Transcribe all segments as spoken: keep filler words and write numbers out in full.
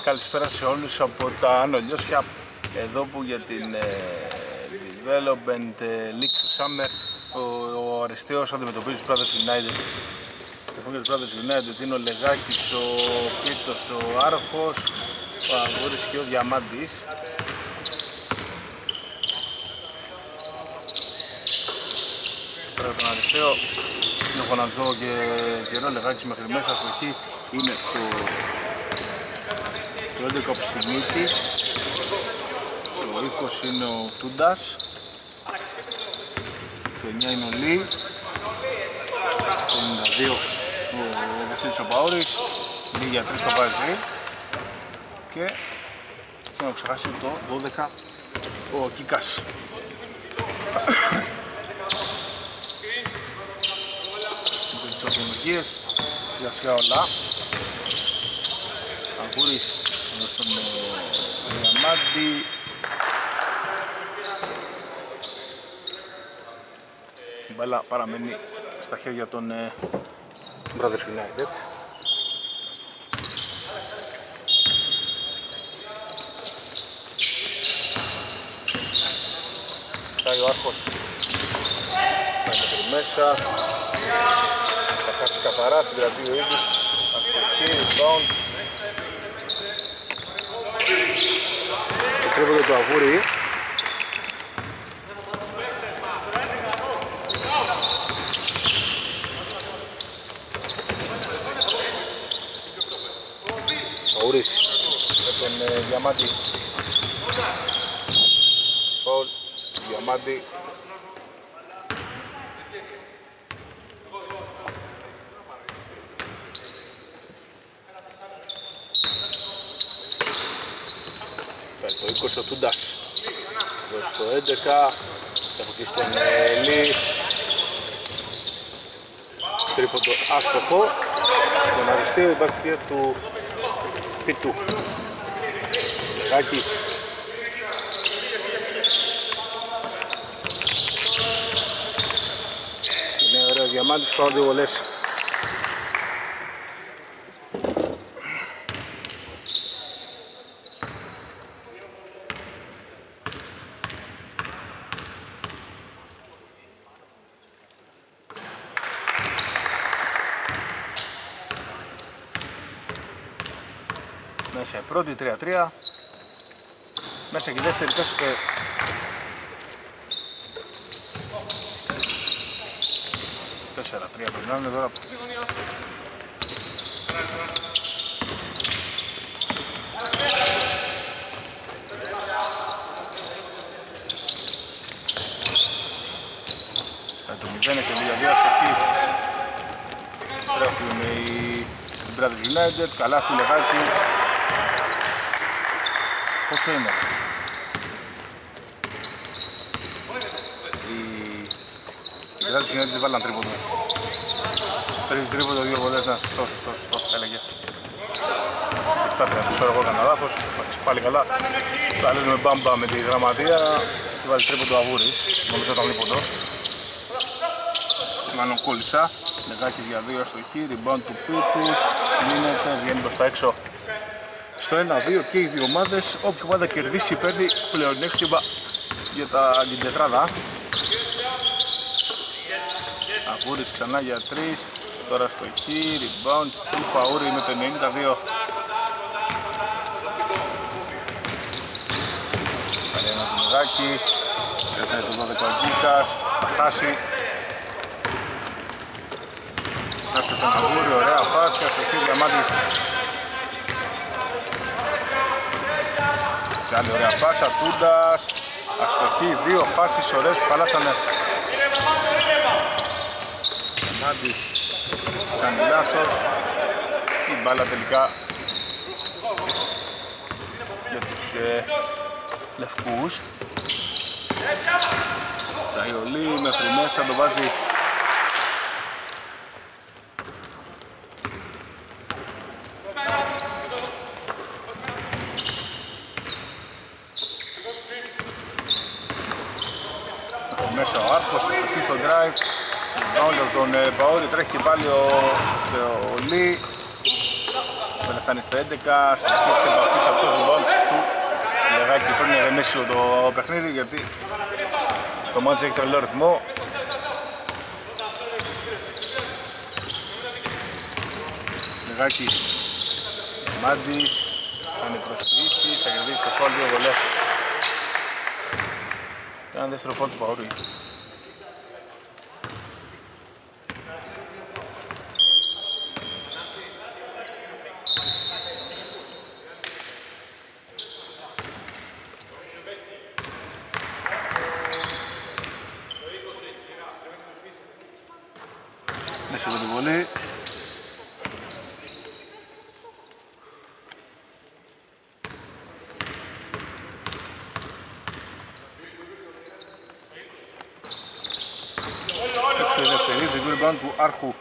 Καλησπέρα σε όλους από τα Άνω Λιώσια, εδώ που για την ε, Development League του Summer ο, ο Αριστείος αντιμετωπίζει τους Brothers United. Λοιπόν, για τους Brothers United είναι ο Λεγάκης, ο Πίτος, ο Άρχος, ο Αγούρης και ο Διαμάντης. Τώρα τον Αριστείο είναι ο Φωνατζό και καιρό Λεγάκης μέχρι μέσα στο χ είναι το το έντεκα ο Ψημίτης, το είκοσι είναι ο Τούντας, το εννιά είναι ο Λί, το ενενήντα δύο ο Βασίλης ο Παούρης, Λί για τρεις το βάζει και δεν έχω ξεχάσει το δώδεκα ο Κίκας. Με τις ορθολογίες, σιγά σιγά όλα. Αγούρης στον Διαμάντη. Η μπάλα παραμένει στα χέρια των Brothers United. Πάει ο Άρχος, πάει μέχρι μέσα, θα χάσει καθαρά, συγκρατεί ο ίδιος, αστοχή, rebound. Κρύβονται το Αγούρι. Αγούρης με τον ε, Διαμάντη. Φαουλ, Διαμάντη. Το είκοσι ο Τούντας, στο έντεκα, θα αποκτήσει στον Λί, τρίποντο άστοχο, τον Αριστείο, η μπαστία του Πιτού. Λεγάκης. Είναι ωραίο Διαμάντης, πάω δύο βολές. Μέσα πρώτη τρία τρία, μέσα και η δεύτερη τέσσερα τρία περνάνε τώρα. Το μηδέν και δύο δύο αστοχή τρέχουν οι Brothers United, καλά του Λεγάκη. Πόσο είναι? Οι Brothers United βάλαν τρίποντο. Τρεις τρίποντο, δύο βολές, να σωστό, σωστό, σωστό, έλεγε. επτά τριάντα, τώρα εγώ έκανα λάθος, πάλι καλά. Θα λέμε μπάμπα με τη γραμματεία και βάλει τρίποντο Αγούρης, νομίζω ήταν τρίποντο. Μάλλον κόλλησα, Λεγάκης για δύο στο χ, rebound του Πίτου, μείνεται, βγαίνει προς τα έξω. Στο ένα δύο και οι δύο ομάδες, όποια ομάδα κερδίσει παίρνει πλεονέκτημα για τα την τετράδα. Αγούρης ξανά για τρεις, τώρα στο χ, rebound του Παούρη με το ενενήντα δύο. Κάνει ένα του Λεγάκη, έφερε το δώδεκα ο Γκίκας, θα χάσει. Κάτσε τον Αγούρη, ωραία φάση, αστοχή Διαμάντης. Και άλλη ωραία πάσα, Τούντας, αστοχή, δύο φάσεις ωραίες που χαλάσανε. Διαμάντης κάνει λάθος, η μπάλα τελικά για τους ε, λευκούς. Τα Ιωλή μέχρι μέσα το βάζει. Μέσα ο Άρχος, εκεί στο drive, Τον Παόρη τρέχει και πάλι ο, ο Λί. δεν φτάνει στο έντεκα, στη σκέψη επαφής αυτός ο μπάλ του Λεγάκη. Πρέπει να ηρεμήσει το παιχνίδι γιατί το μάτς έχει τρελό ρυθμό. Λεγάκης, Μάντης, κάνει προσποιήσεις, θα κερδίσει το φάουλ, δύο βολές. Ένα δεύτερο φάουλ του Παούρη. Μέσα από την βολή. Έξω η δεύτερη, το rebound του Άρχου.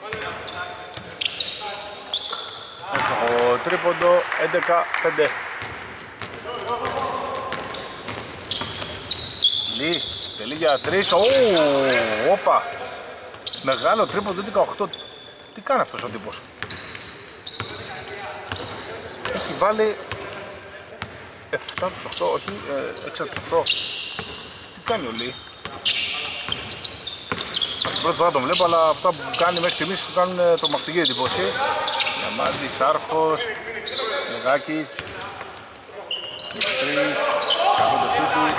Έξω τρίποντο, έντεκα πέντε. Λί, τελεί για τρεις, όπα. Μεγάλο τρίποντο, έντεκα οκτώ. Τι κάνει αυτός ο τύπος? Έχει βάλει επτά από τους οκτώ, όχι, έξι από τους οκτώ. Τι κάνει ο Λί? Πρώτη φορά τον βλέπω, αλλά αυτά που κάνει μέχρι στιγμής του κάνουν τρομακτική εντύπωση. Διαμάντης, Άρχος, Λεγάκης, τρεις, από το σούτου.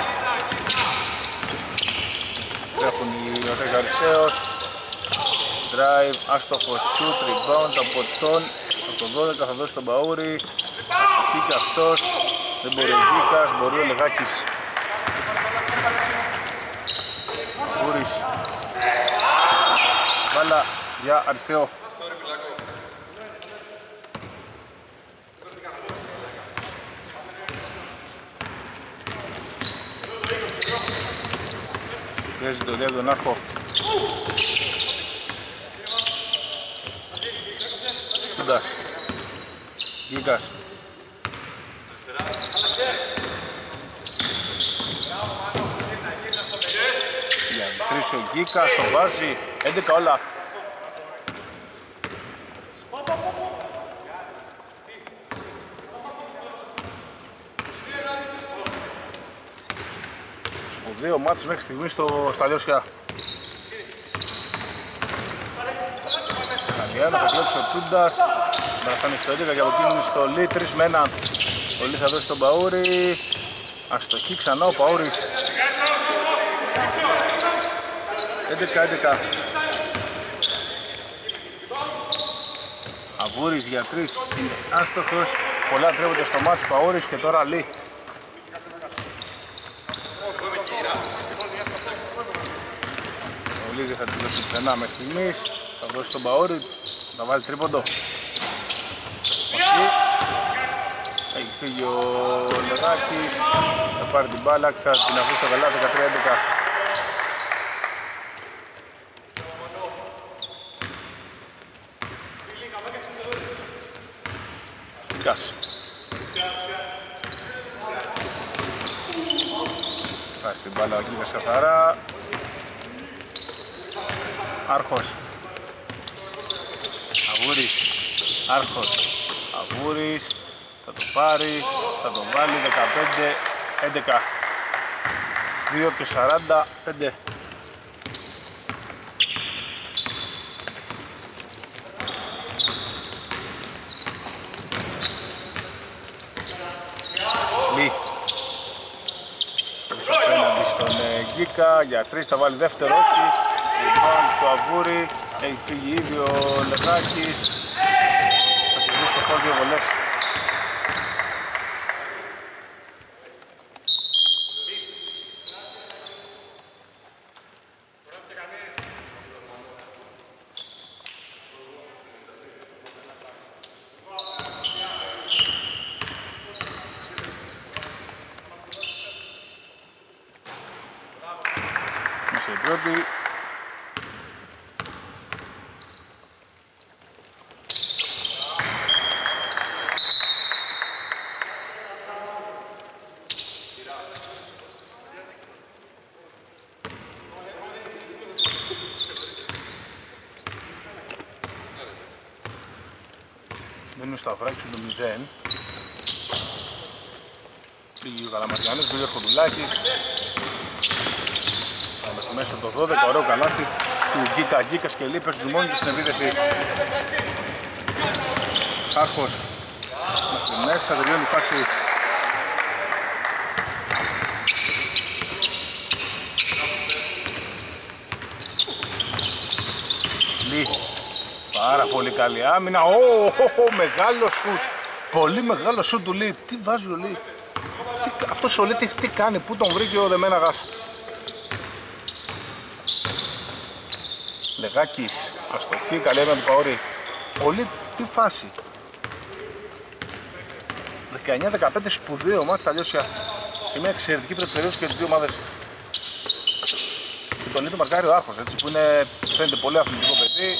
Έχουν οι Ορτέγκα Αριστέος. Drive, άστοχο shoot, rebound από τον από το δώδεκα θα δώσει τον Παούρη. Αστοχή και αυτός. Δεν μπορεί ο Γκίκας, μπορεί ο Λεγάκης. Παούρης. Μπάλα για Αριστέο. Πιέζει το δύο τον Άρχο. Κούντας. Γκίκας. Για τρεις ο Γκίκας, το βάζει. έντεκα όλα. Σπουδαίο μάτς μέχρι στιγμής στο Σταλιώσια. Κανιένα, θα κλέψει ο Τούντας. Θα φτάνει στο έντεκα και από εκείνη στο Λί, τρεις με έναν. Ο Λί θα δώσει τον Παούρη. Αστοχή ξανά ο Παούρης. έντεκα έντεκα. Αβούρης για τρεις, είναι άστοχος. Πολλά τρέβονται στο μάτς Παούρης και τώρα Λί. Ο Λί δεν θα τη δώσει πουθενά μέχρι στιγμής. Θα δώσει τον Παούρη, θα βάλει τρίποντο. Έχει φύγει ο Λεγάκης, θα πάρει την μπάλα και θα την αφήσει στο καλά, δεκατρία έντεκα. Γκάς. Βάζει την μπάλα ο Γκίκας καθαρά. Άρχος. Αβούρης. Άρχος. Αβούρης. Θα το πάρει. Θα το βάλει. δεκαπέντε έντεκα. δύο και σαράντα πέντε. Λί. Απέναντι στον Γκίκα. Για τρεις θα βάλει δεύτερο, όχι. Λοιπόν, το Αβούρη. Έχει φύγει ήδη ο Λεγάκης. Θα κερδίσει το χώρο δύο βολές. Μισή πρώτη. Δίνει στο Σταυράκη το μηδέν. Πήγε ο Καλαματιανός, πήγε ο Χοντουλάκης. Μέσα από το δώδεκα, ωραίο καλάθι του Γκίκα. Γκίκας και Λίπες του μόνοι του στην επίθεση. Άρχος μέχρι μέσα, τελειώνει η φάση. Λί, πάρα πολύ καλή άμυνα. Ω, μεγάλο σουτ. Πολύ μεγάλο σουτ του Λί. Τι βάζει ο Λί. Τι, αυτός ο Λί τι, τι κάνει, πού τον βρήκε ο Δεμέναγας. Λεγάκης, αστοχή, καλή έμενα του Παόρη. Πολύ, τι φάση. δεκαεννιά δεκαπέντε σπουδαίο μάτς τα Λιώσια. Σε μια εξαιρετική προπεριόδηση και τις δύο ομάδες. Και τον ίδιο μαρκάρει ο Άρχος, έτσι, που είναι, φαίνεται πολύ αθλητικό παιδί.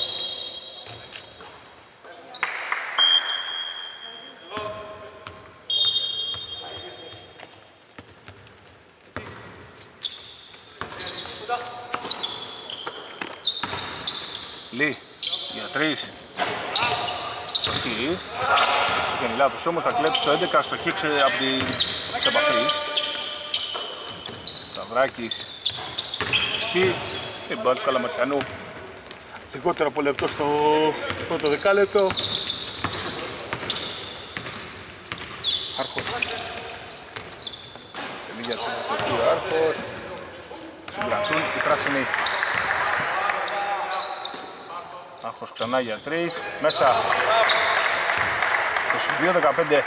Λί, για τρεις. Στοχή. Βγαίνει λάθος όμως, θα κλέψει το έντεκα, στοχή από την επαφή. Σταυράκης. Στοχή. Την μπάλα του Καλαματιανού. Λιγότερο από λεπτό στο πρώτο δεκάλεπτο. Άρχος. Τελεί για την στοχή ο Άρχος. Συγκρατούν οι πράσινοι. Άρχος ξανά για τρεις, μέσα είκοσι δύο δεκαπέντε.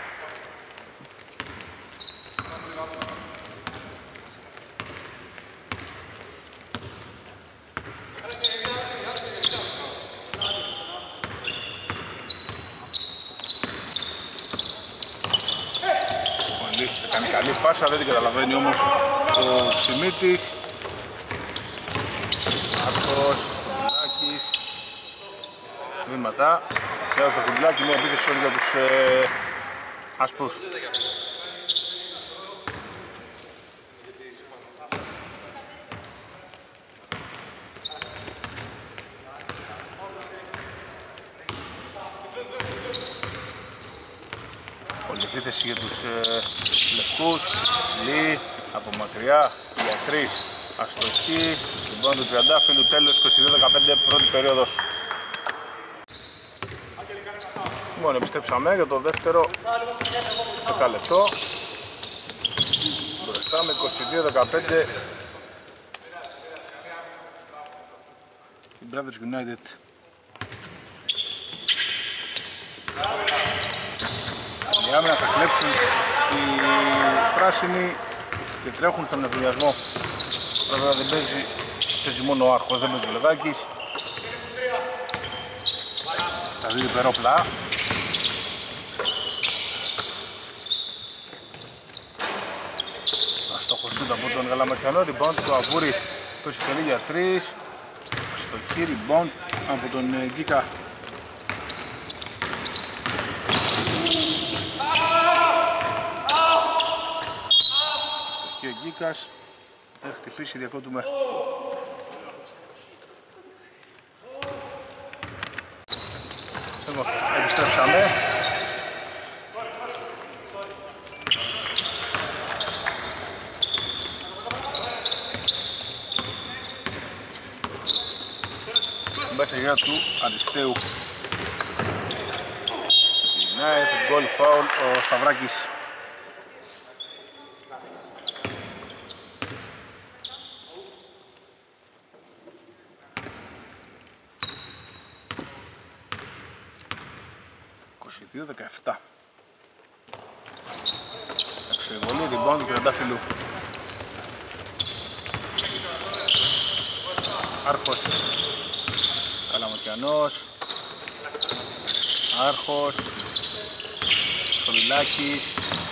Θα κάνει καλή πάσα, δεν την καταλαβαίνει όμως ο Ξημίτης. Άρχος. Βήματα, πέρα στο Κουντιλάκι, μια επίθεση όλη για τους ε, άσπρους. Όλη επίθεση για τους ε, λευκούς. Λί, από μακριά, για τρεις, αστοχή, λοιπόν του Τριαντάφυλλου, τέλος είκοσι δύο δεκαπέντε, πρώτη περίοδος. Λοιπόν, επιστρέψαμε για το δεύτερο δεκαλεπτό. Μπροστά με είκοσι δύο δεκαπέντε η Brothers United. Η άμυνα θα κλέψουν οι πράσινοι και τρέχουν στον ευδιασμό. Βέβαια δεν παίζει, παίζει μόνο ο Άρχος, δεν παίζει ο Λεγάκης. Τα δύο υπερόπλα. Αστοχοσούντα από τον Καλαματιανό, rebound του Αβούρη που έχει τελεί για τρεις. Στοχή, rebound από τον Γκίκα. Στοχή ο Γκίκας, έχει χτυπήσει, διακόπτουμε. Επιστρέψαμε. Μέχρι για του Αριστείου. Ξεκινάει το γκολ φάουλ ο Σταυράκης. είκοσι δύο δεκαεπτά. Εξεβολή, rebound του Τριαντάφυλλου. Άρχος. Καλαματιανός. Άρχος. Σολυλάκης.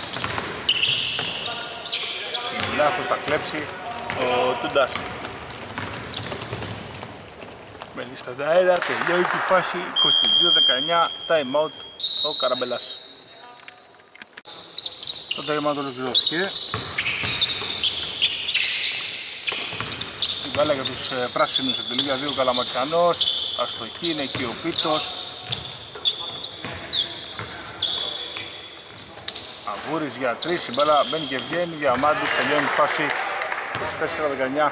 Λάθος θα κλέψει ο Τούντας. Μένει στον αέρα, τελειώνει τη φάση είκοσι δύο δεκαεννιά, time out ο Καραμπελάς. Το time out ολοκληρώθηκε. Η μπάλα για τους ε, πράσινους εκτελεί για δύο Καλαματιανός. Αστοχή, είναι εκεί ο Πίτος. Βούρης για τρεις, η μπάλα μπαίνει και βγαίνει, Διαμάντης τελειώνει τη φάση είκοσι τέσσερα δεκαεννιά.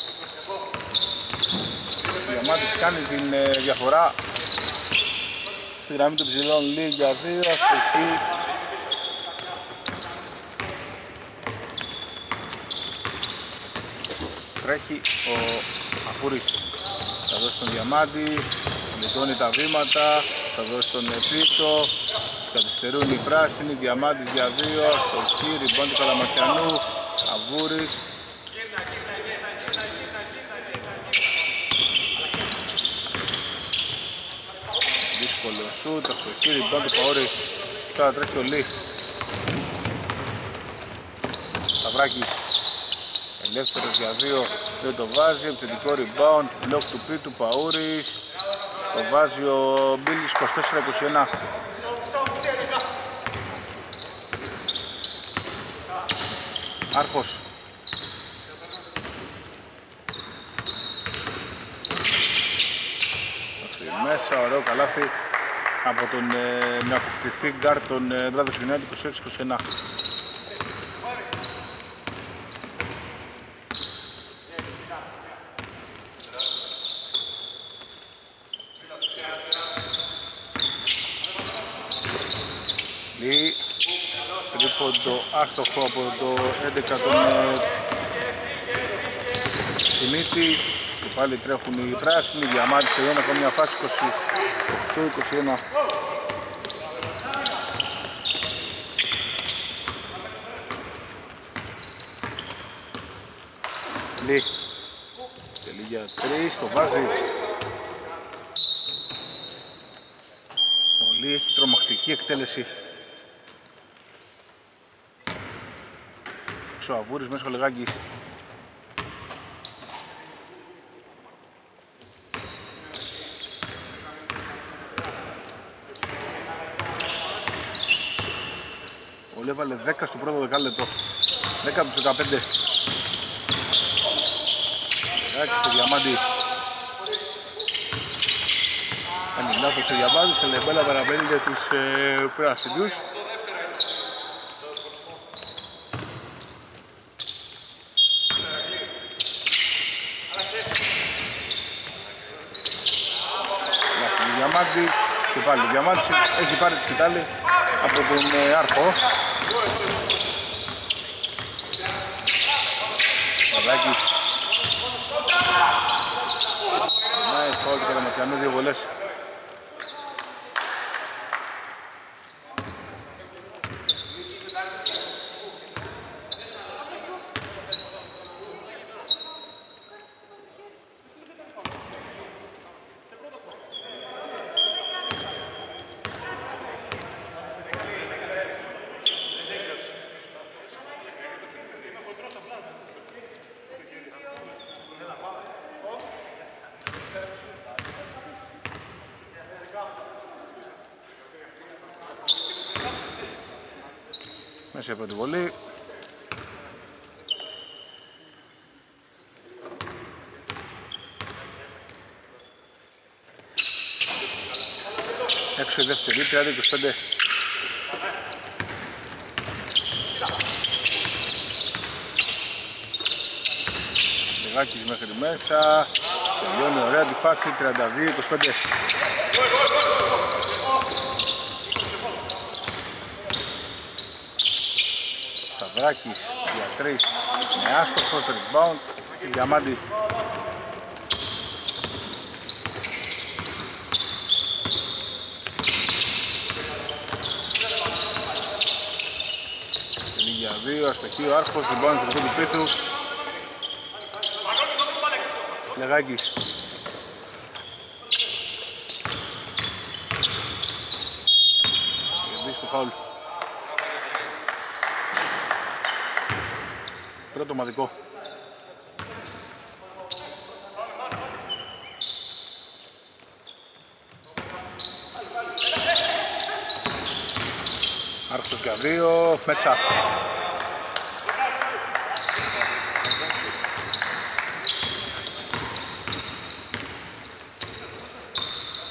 Διαμάντης κάνει την ε, διαφορά στη γραμμή των ψηλών, Λί για δύο, αστοχή. Τρέχει ο Αφούρης, θα δώσει τον Διαμάντη, λιτώνει τα βήματα, θα δώσει τον Επίτο, καθυστερούν οι πράσινοι, Διαμάντης για δύο, αστοχή, ριμπόν του Καλαμακιανού, Αβούρης. Δύσκολο σούτ, αστοχή, ριμπόν του Παόρη, τώρα τρέχει ο Λί. Σταυράκης, ελεύθερος για δύο, δεν το βάζει, επιθετικό rebound, μπλοκ του Πίτου, Παούρης, το βάζει ο Μπίλης, είκοσι τέσσερα είκοσι ένα. Άρχος. Μέσα, ωραίο καλάθι από τον ε, με αποκτηθεί γκάρ των ε, Brothers United, είκοσι έξι είκοσι ένα. Λί, τρίποντο άστοχο από το έντεκα τον ε, Δημήτρη. Και πάλι τρέχουν οι πράσινοι, Διαμάντης τελειώνει από μια φάση είκοσι οκτώ είκοσι ένα. Λί, τελεί για τρεις, το βάζει. Ο Λί έχει τρομακτική εκτέλεση. Ο Αβούρης μέσα στο λεγάκι. Ο Λί έβαλε δέκα στο πρώτο δεκάλεπτο. δέκα από τους δεκαπέντε. Λεγάκι στο Διαμάντη. Κάνει λάθος στο Διαμάντη, σε λεμπέλα παραπέμπει τους ε, πράσινους. Και πάλι ο Διαμάντης έχει πάρει τη σκητάλη από τον ε, Άρχο. Παδάκης. Ναι, φάουλ του Καλαμακιανού, δύο βολές. Μέσα από τη βολή. Έξω η δεύτερη, τριάντα είκοσι πέντε. Λιγάκης μέχρι μέσα. Τελειώνει ωραία τη φάση, τριάντα δύο είκοσι πέντε. Σταυράκης για τρεις με άστοχο το rebound, Διαμάντη. Τελεί για δύο, αστοχή ο Άρχος, rebound στο δικό του Πίθου. Λεγάκης. Κερδίσει το φάουλ. Πρώτο ομαδικό. Άρχος για δύο, μέσα.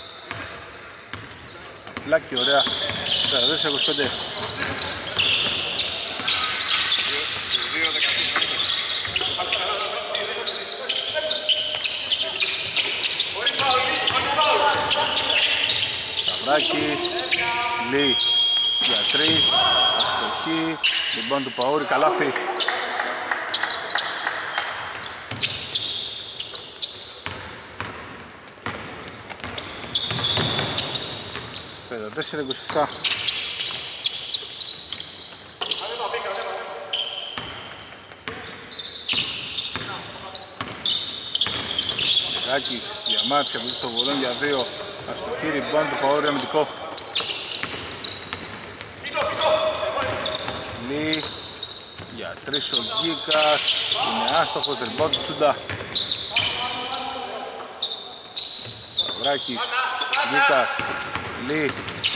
Λάκι, ωραία. τριάντα δύο είκοσι πέντε. Σταυράκης, Λί για τρεις, αστοχή, λοιπόν του Παούρη, καλάθι. πενήντα τέσσερα είκοσι επτά. Ράκης, Διαμάτης, από το βολόν για δύο, αστοχή, ριμπάν του Παούρη, αμυντικό. Λί, για τρεις ο Γκίκας, είναι άστοχος, ριμπάν του Τούντα. Σταυράκης, Γκίκας, Λί.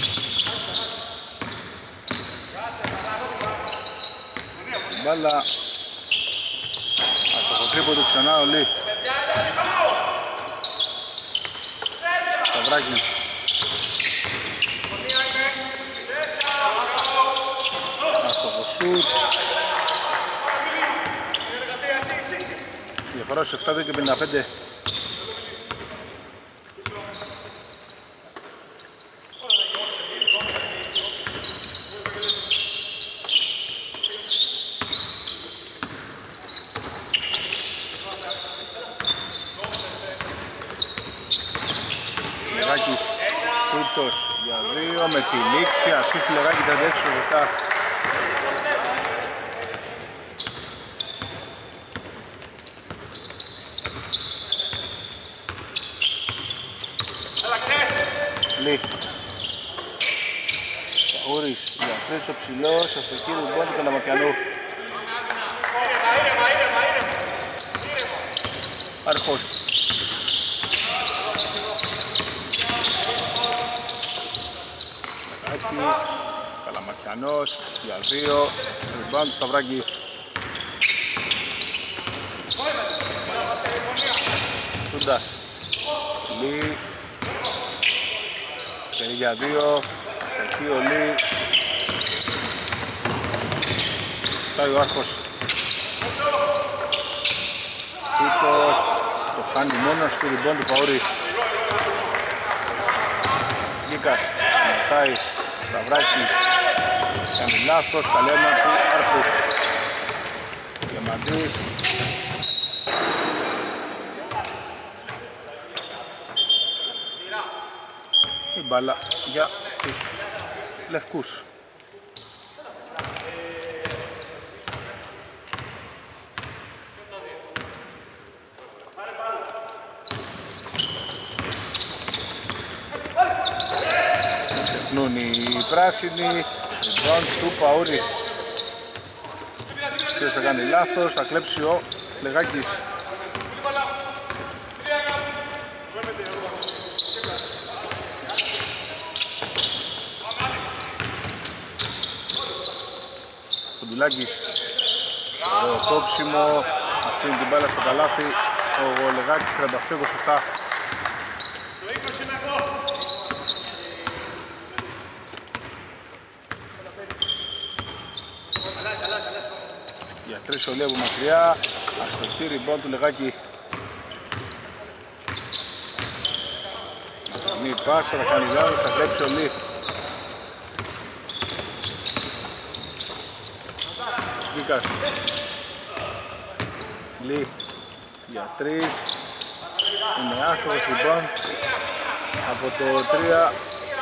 Μπάλα, αστοχοτρίποντο ξανά ο Λί. Σταυράκης. Άστοχο σουτ. Διαφορά στους επτά δύο και πενήντα πέντε. Για δύο με τη λήξη, ασίστ του Λεγάκη τριάντα έξι λεπτά. Λί. Παούρης για τρεις ο ψηλός, αστοχή ριμπόν του Καλαμακιανού. Αρχός. Καλαμακιανός για δύο, ριμπάν του Σταυράκη. Τούντας. Λί. Περί για δύο, αστοχή ο Λί. Πάει ο Άρχος. Τούτος, το φτάνει μόνος του, ριμπάν του Παούρη. Γκίκας, μετάει. Σταυράκης, κάνει λάθος, καλένα του Άρχου. Διαμαντής. Η μπάλα για τους λευκούς. Ξεχνούν οι πράσινοι, λοιπόν του Παούρη. Ποιος θα κάνει λάθος, θα κλέψει ο Λεγάκης. Κοντουλάκης, το κόψιμο, αφήνει την μπάλα στο καλάθι, ο Λεγάκης τριάντα οκτώ είκοσι επτά. Για τρεις ο Λί από μακριά, αστοχή ριμπόν του Λεγάκη. Μη πάσα, θα κάνει λάθος, θα κλέψει ο Λί. Γκίκας. Λί για τρεις, είναι άστοχος ριμπόν από το τρία.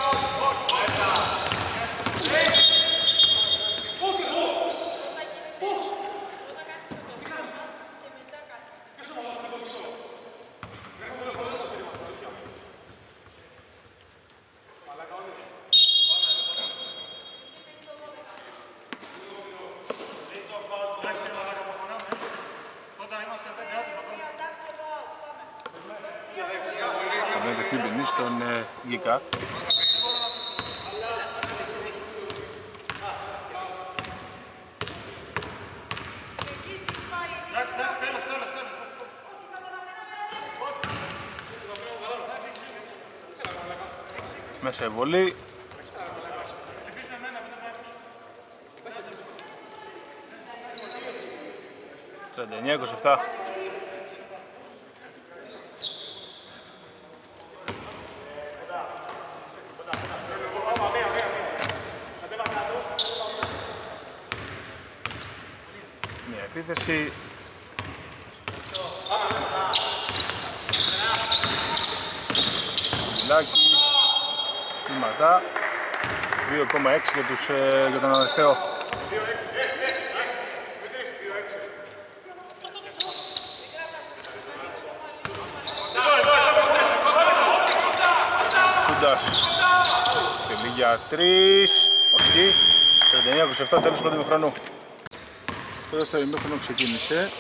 Στον ε, Γκίκα. Μέσα η βολή. τριάντα εννιά είκοσι επτά. επίθεση. Λάκης, βήματα, δύο κόμμα έξι για, τους, ε, για τον Αριστείο. Κούντας, τελεί για τρεις, όχι, τριάντα εννιά είκοσι επτά, τέλος πρώτου ημιχρόνου. Το δεύτερο ημίχρονο ξεκίνησε.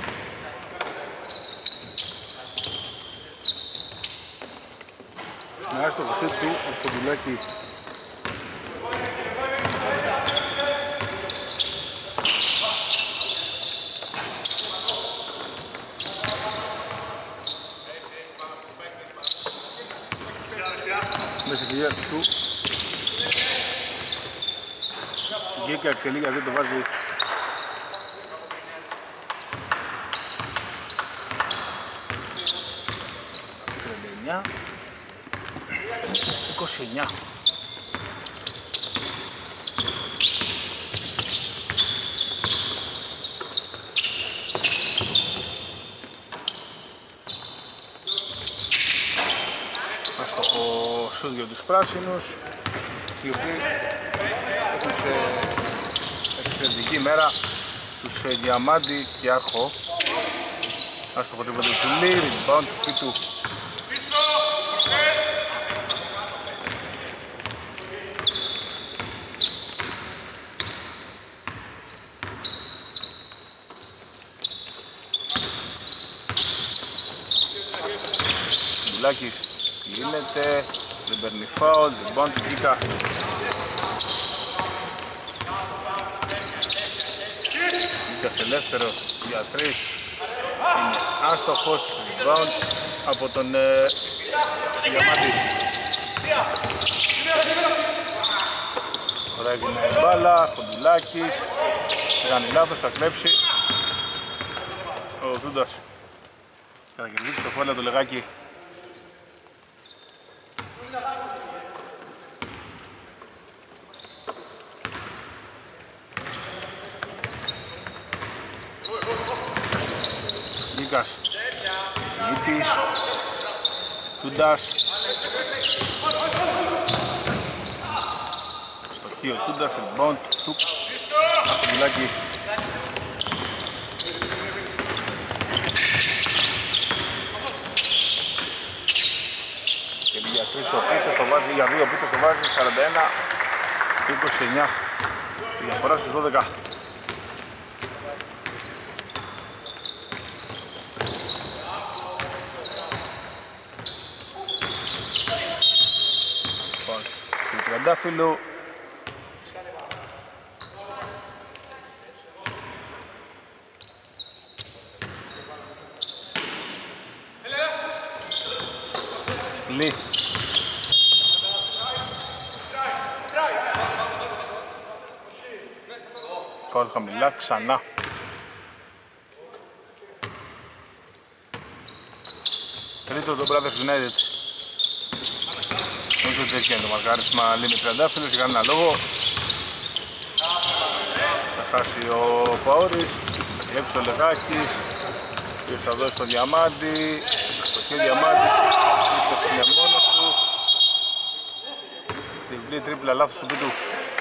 Να έρθει το κουσί του, ο Κοντουλάκη. Μέσα στη γεία του. Γκέκα εκτελεί γιατί το βάζει. τριάντα εννιά είκοσι εννιά. Άστοχο σούτ για τους πράσινους, οι οποίοι έχουν σε εξαιρετική μέρα τους Διαμάντη και Άρχο. Άστοχο τρίποτε του Λί, rebound του Πίτου. Λάκης γίνεται, δεν παίρνει φάουλ, rebound του Κίκα. Κίκας ελεύθερος για τρεις, είναι άστοχος, rebound από τον ε, Διαμάντη. Ωραία έγινε η μπάλα, Κοντουλάκης, κάνει λάθος, θα κλέψει ο Δούντας. Θα κερδίσει το φόλα το λεγάκι. Νίκας, Νίκης, Τούντας. Στοχείο Τούντας, rebound του Κοντουλάκη. Και για τρεις ο Πίτος το βάζει, για δύο ο Πίτος το βάζει, σαράντα ένα είκοσι εννιά. Η διαφορά στους δώδεκα. του Τριαντάφυλλου. Λί. Φάουλ χαμηλά, ξανά. Τρίτο το Brothers United. Νομίζω ότι έτσι είναι το μαρκάρισμα. Λίμνη Τριαντάφυλλος για κανένα λόγο. Θα χάσει ο Παόρης. Θα κλέψει το Λεγάκης. Και θα δώσει το Διαμάντη. Στο χέρι Διαμάντης. Τρίπλος είναι μόνος του. Διπλή τρίπλα λάθος του Πίτου.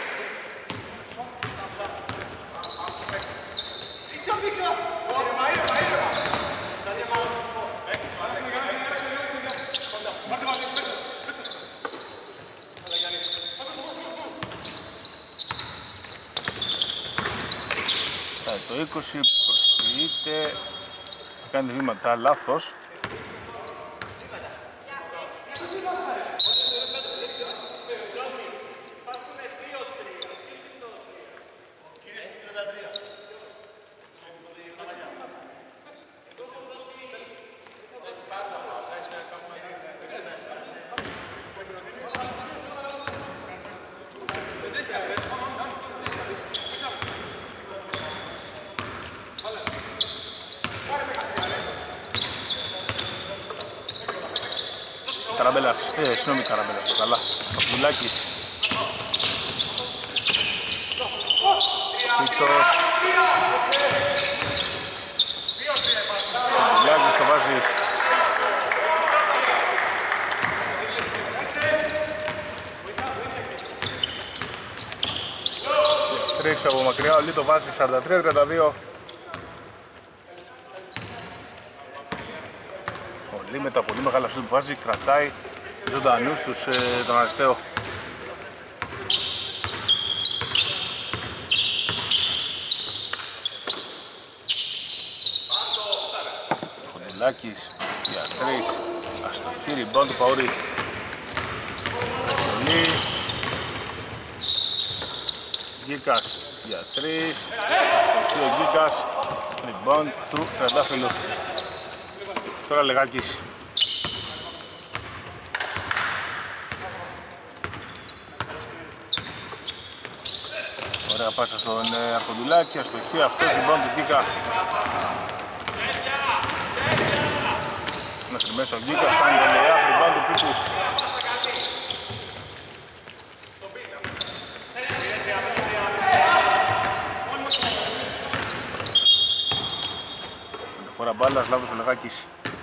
Το είκοσι προσποιείται, κάνει βήματα λάθος. Καραμπέλας, ε, συγγνώμη Καραμπέλας, καλά, Παπουλάκης. Πίτος. βάζει. Τρεις από μακριά, ο Λί το βάζει σαράντα τρία τριάντα δύο. Ο Λί με τα πολύ μεγάλα σούτ που βάζει κρατάει ζωντανούς τους ε, τον Αριστέο. Χοντουλάκης για τρεις, αστοχή rebound του Παούρη. Λί. Γκίκας για τρεις, αστοχή ο Γκίκας, rebound του Τρεντάφυλλου. Τώρα Λεγάκης. Ωραία πάσα στον ε, Αρχοντουλάκη, αστοχή αυτός, rebound του Γκίκα. Μέχρι μέσα ο Γκίκας, κάνει το layup, rebound του Πίκου. Φορά μπάλας, λάβος ο Λεγάκης.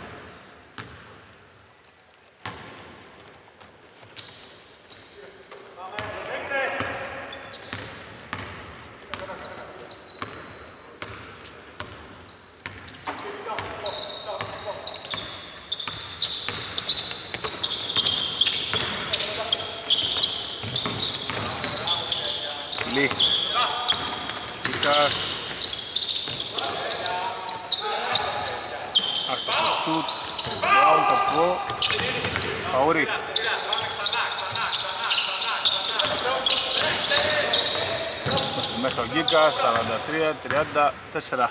Λί. Κίκας. Αστοχή σουτ. Μπράουν το προ. Παούρη. Μέσα ο Γκίκας, σαράντα τρία τριάντα τέσσερα.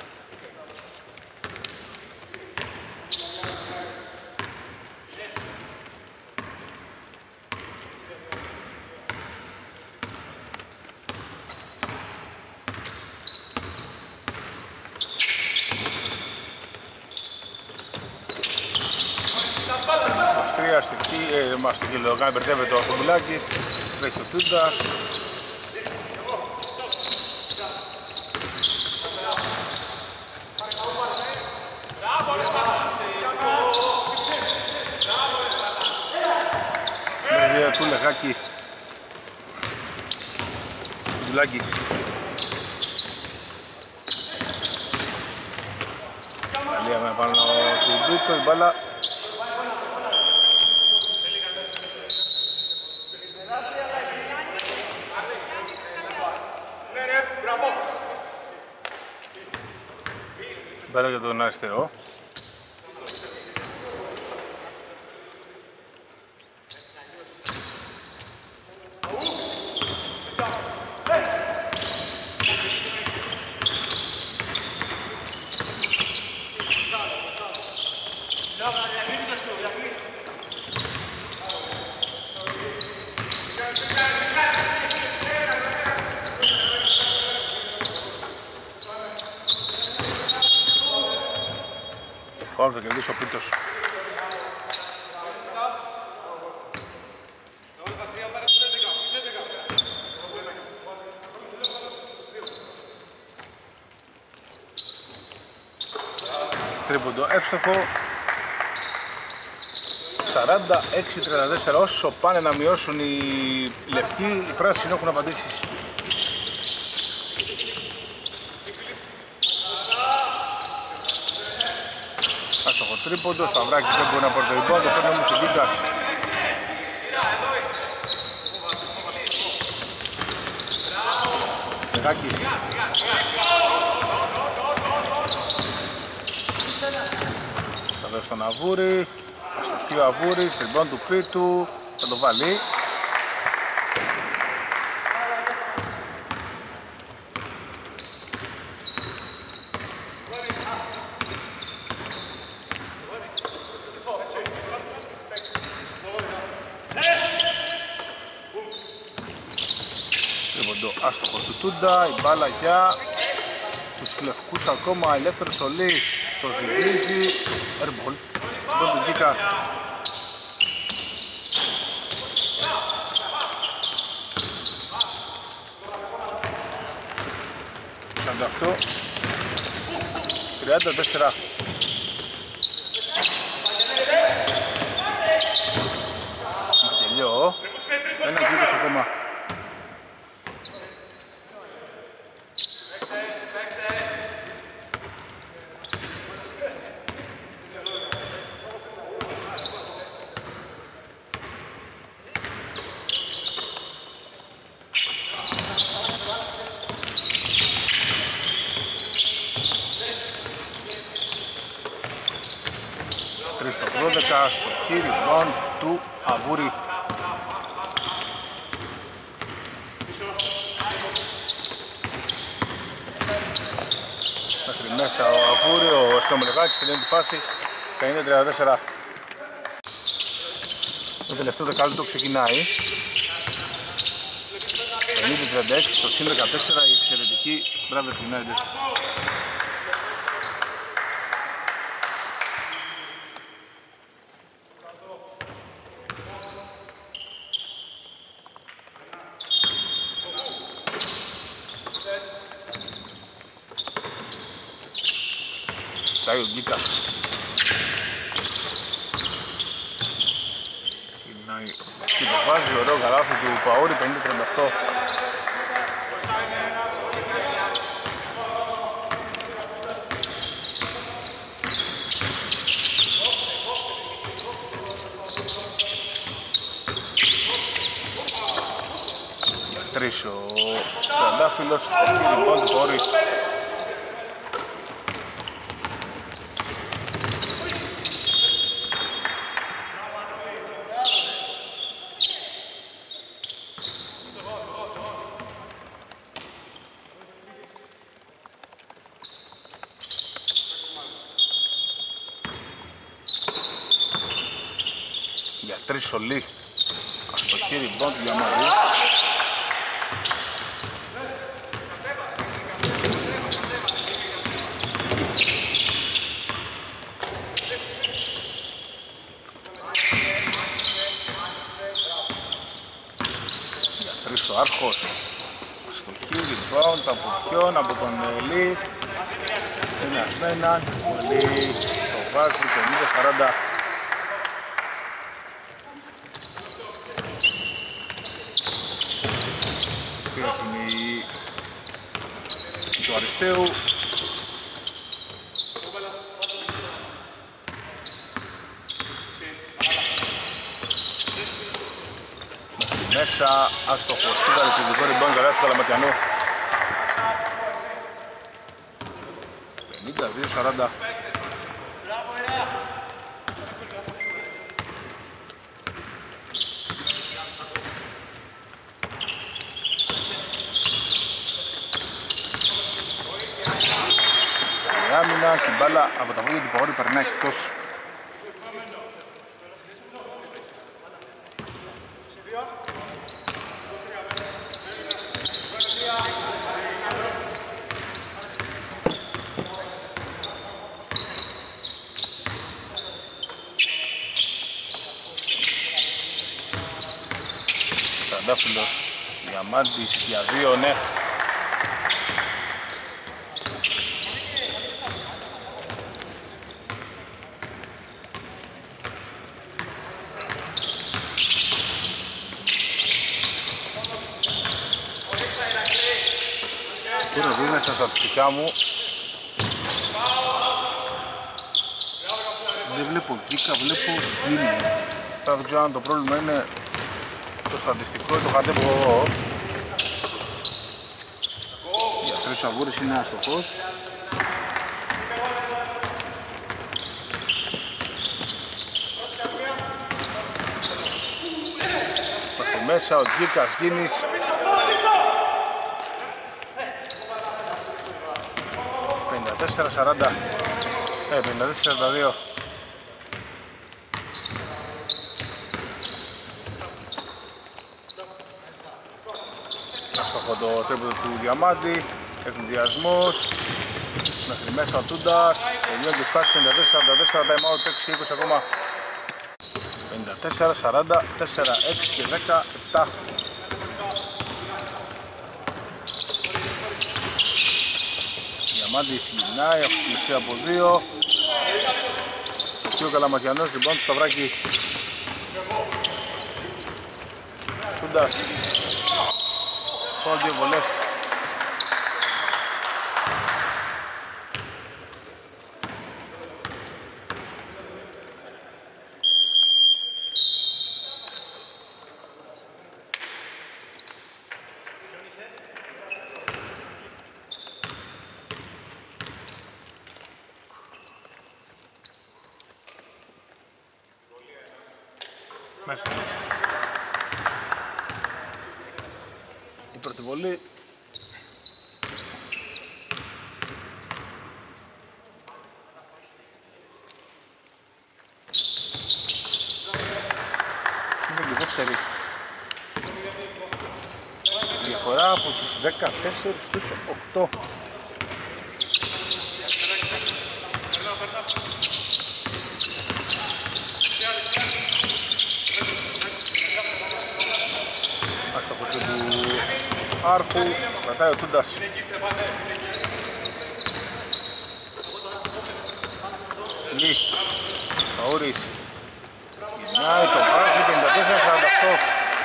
Ε, μας το κιλογράμμα μπερδεύεται ο Αρχοντουλάκης, τρέχει ο Τούντας. Μπερδεύει του Λεγάκη. Τούντουλάκης. Καλία με πάνω του Ντούκο, η μπάλα. Πέρα για τον αριστερό. Φάουλ θα κερδίσει ο Πίτος. Τρίποντο εύστοχο. σαράντα έξι τριάντα τέσσερα. Όσο πάνε να μειώσουν οι λευκοί, οι πράσινοι έχουν απαντήσει. Τρίποντο, Σταυράκης δεν μπορεί να πάρει το rebound, το παίρνει όμως ο Γκίκας. Λεγάκης. Θα δώσει τον Αβούρη, αστοχή ο Αβούρης, rebound του Πίτου, θα το βάλει. Άστοχος του Τούντα, η μπάλα για τους λευκούς ακόμα, ελεύθερος ο Λί, το ζυγίζει, airball, τον του Γκίκα. σαράντα οκτώ τριάντα τέσσερα. αυτό. Ένα ζήτος ακόμα. δώδεκα στο χείρι μπον του Αβούρη. Μέχρι μέσα ο Αβούρη, ο Σομελεγάκης τελειώνει τη φάση. πενήντα τριάντα τέσσερα. Το τελευταίο δεκάλεπτο ξεκινάει. πενήντα τριάντα έξι στο συν δεκατέσσερα η εξαιρετική Brothers United. Πάει ο Γκίκας. Και το βάζει ωραίο καλάθι του Παούρη, πενήντα τριάντα οκτώ. Για τρεις ο Τραντάφυλλος, στο χείρι μπον του Παούρη. Για τρεις σολί στο χείρι μπον του Διαμαντή. Για τρεις ο Άρχος στο χείρι μπον, από ποιον, από τον Ελί. Ένας με έναν, Ελί το βάζει πενήντα σαράντα. Του Αριστείου. Μέσα, άστοχος, σίγουρα το δικό ριμπόν για του Καλαματιανού. πενήντα δύο σαράντα. Άμυνα και η μπάλα από τα βόλια του Παόρη περνάει εκτός. Τραντάφυλλος, Διαμάντης για δύο, ναι. Τώρα δίνω στα στατιστικά μου. Δεν βλέπω Γκίκα, βλέπω Γκίνη. Τώρα δεν ξέρω αν το πρόβλημα είναι το στατιστικό ή το κατέβω εγώ. Για τρεις Αβούρης είναι άστοχος. Μέχρι μέσα ο Γκίκας Γκίνης. πενήντα τέσσερα σαράντα. Ε, πενήντα τέσσερα σαράντα δύο. Άστοχο το τρίποντο του Διαμάντη. Εκδιασμός. Μέχρι μέσα ο Τούντας. Τελειώνει τη φάση πενήντα τέσσερα σαράντα τέσσερα. Time out, έξι και είκοσι ακόμα. πενήντα τέσσερα σαράντα τέσσερα, έξι και δεκαεπτά. Διαμάντης γυρνάει, αυτοκλειστεί από δύο. Στο πιο Καλαματιανός, λοιπόν, του Σταυράκη. Τούντας. Φάουλ, δύο βολές. Μέσα. Η πρώτη βολή. Είναι η δεύτερη. Διαφορά από τους δεκατέσσερις στους οκτώ. Άρχου, κρατάει ο Τούντας. Λί, Καούρης. Γυρνάει, το βάζει, πενήντα τέσσερα σαράντα οκτώ.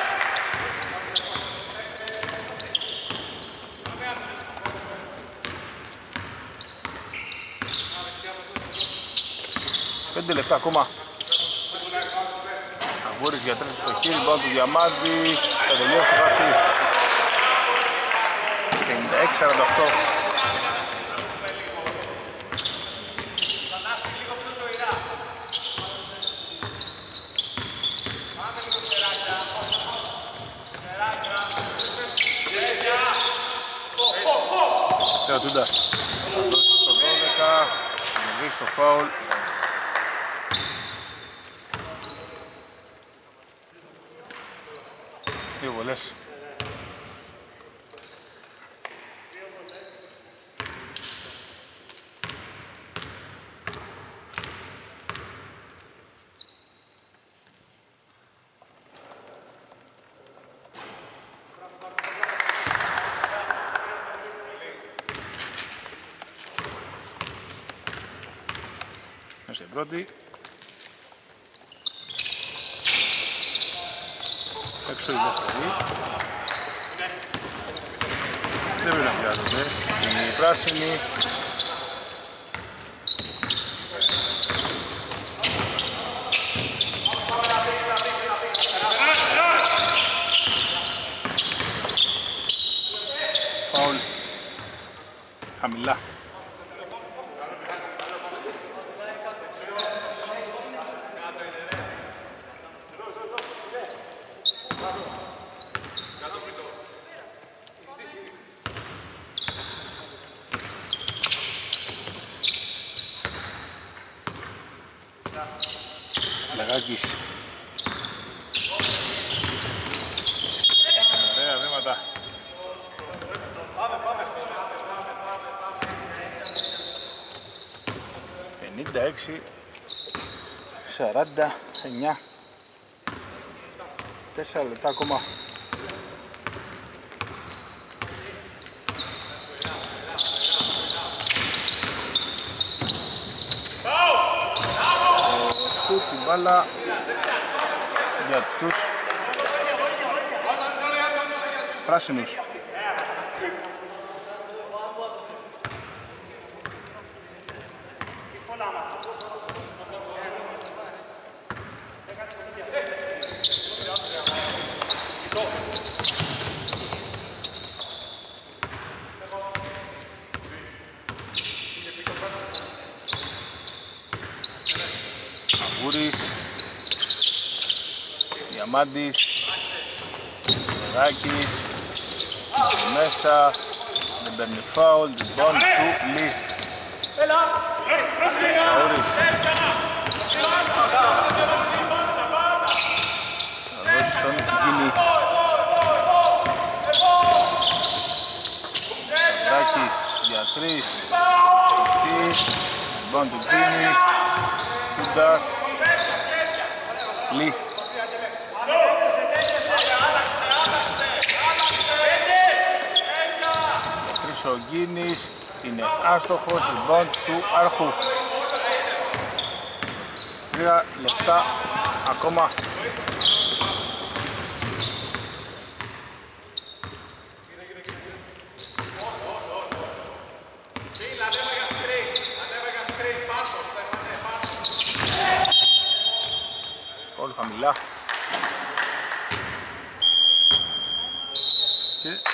Πέντε λεπτά ακόμα. Αγούρης για τρεις στο χείλ, μπάλ του Διαμάντη. Θα τελειώσει τη φάση. πενήντα έξι σαράντα οκτώ. Και ο Τούντας θα δώσει στο δώδεκα, θα βρει στο φάουλ. Δύο βολές. Μέσα η πρώτη. Έξω η δεύτερη. Δεν πρέπει να χρειάζεται. Είναι η πράσινη. Φάουλ. Χαμηλά. Λαγάκης. Ωραία βήματα. πενήντα έξι σαράντα εννιά. Τέσσερα λεπτά ακόμα. Την μπάλα για τους πράσινους. Αγούρης, Διαμάντης, Ράκης, μέσα, δεν παίρνει φάουλ, λοιπόν του Λί. Αγούρης. Θα δώσει στον Κίνη. Ράκης για τρεις, λοιπόν του Κίνη, Τούντας, Λί. Ο Γκίνης είναι άστοχος, λοιπόν του Άρχου. Τρία λεπτά ακόμα.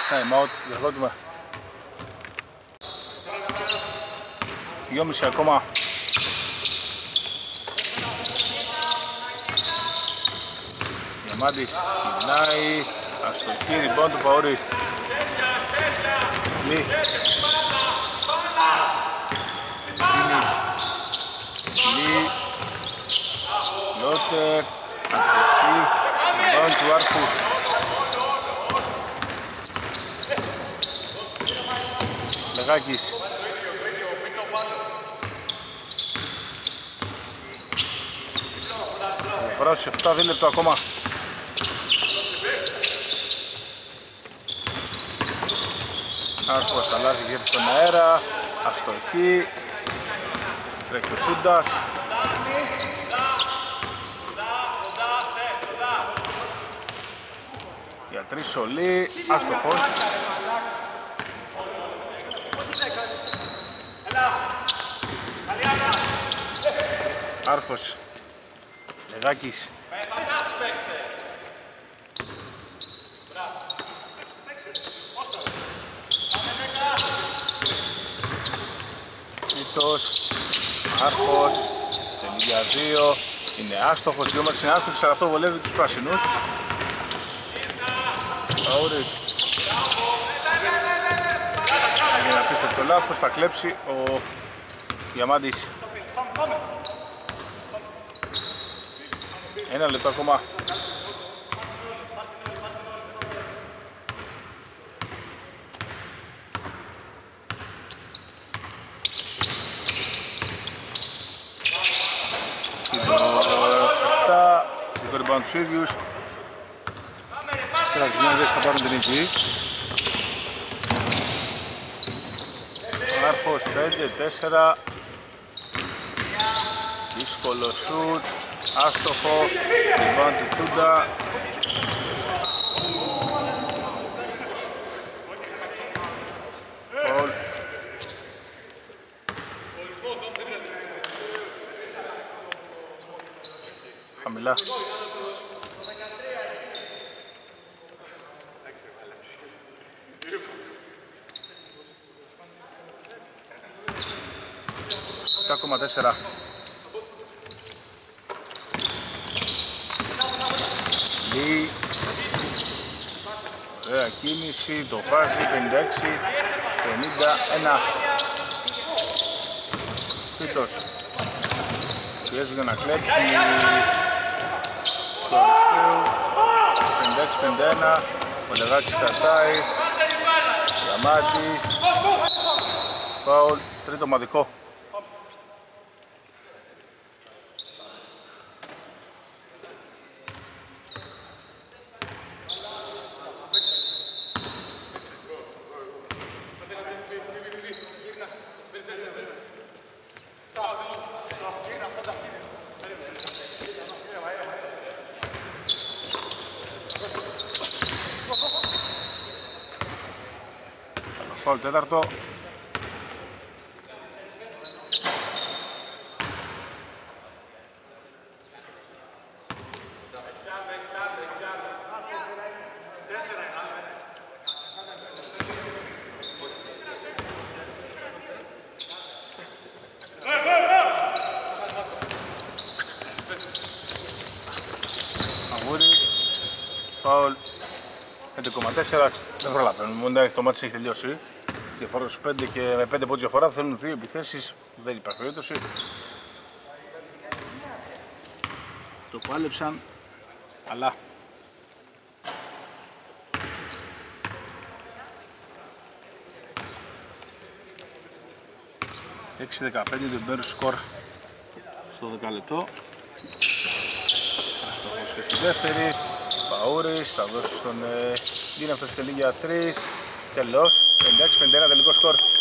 Time out, διακόπτουμε. δυόμισι ακόμα. Διαμάντης γυρνάει, αστοχή, rebound του Παούρη. Λί. Λί. Λότερ, αστοχή, rebound του Άρθου. Λεγάκης. Βρώσεις επτά δίλεπτο ακόμα. Άρκος αλλάζει γύρω στον αέρα. Αστοχή. Τρέχει ο Τούντας. Για τρεις Σολή. Άστοχος. Άρχος. Λεγάκης. Τίτος. Άρχος. Τελεία δύο. Είναι άστοχος. Δύο μέρες είναι άστοχος, αλλά αυτό βολεύει τους πράσινους. Παούρης. Για να πείστε το λάθος, θα κλέψει ο Διαμάντης. Ένα λεπτό ακόμα. Το rebound τους ίδιους. Τώρα τις νέες θα πάρουν την νίκη. Άρχος πέντε τέσσερα. Δύσκολο σουτ. Άστοχο. Rebound του Τούντα. Φολ. Χαμηλά. επτά κόμμα τέσσερα. Λί. Ωραία κίνηση, το βάζει, πενήντα έξι πενήντα ένα. Τίτος. Πιέζει για να κλέψει το αριστείο. πενήντα έξι πενήντα ένα. Ο Λεγάκης κρατάει. Διαμάντης. Φάουλ, τρίτο ομαδικό. Φάουλ τέταρτο. Αγούρης. Φάουλ πέντε κόμμα τέσσερα. Δεν προλαβαίνουμε, το μάτι έχει τελειώσει. Διαφορά στους πέντε και με πέντε πόντους διαφορά θέλουν δύο επιθέσεις, δεν υπάρχει περίπτωση. Το πάλεψαν, αλλά έξι δεκαπέντε το μπέρου σκορ στο δέκα λεπτό. Αστοχός και στη δεύτερη. Παούρης θα δώσει στον Γκίνη, αυτός τελεί για τρεις. Τελώς, πενήντα έξι πενήντα ένα τελικό σκορ.